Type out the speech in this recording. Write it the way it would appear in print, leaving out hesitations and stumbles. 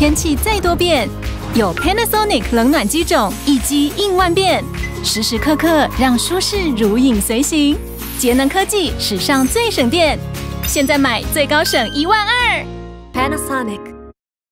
天气再多变，有 Panasonic 冷暖机种，一机应万变，时时刻刻让舒适如影随形。节能科技，史上最省电，现在买最高省12000。 Panasonic。